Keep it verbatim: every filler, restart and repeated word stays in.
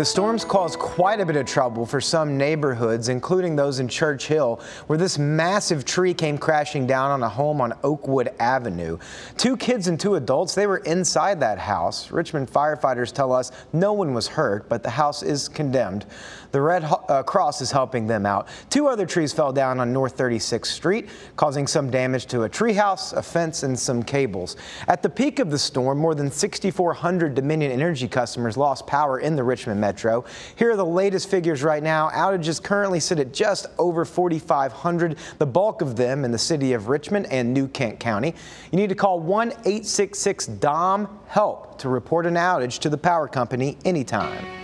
The storms caused quite a bit of trouble for some neighborhoods, including those in Church Hill, where this massive tree came crashing down on a home on Oakwood Avenue. Two kids and two adults, they were inside that house. Richmond firefighters tell us no one was hurt, but the house is condemned. The Red uh, Cross is helping them out. Two other trees fell down on North thirty-sixth Street, causing some damage to a treehouse, a fence, and some cables. At the peak of the storm, more than six thousand four hundred Dominion Energy customers lost power in the Richmond Metro. Here are the latest figures right now. Outages currently sit at just over four thousand five hundred, the bulk of them in the city of Richmond and New Kent County. You need to call one eight six six D O M HELP to report an outage to the power company anytime.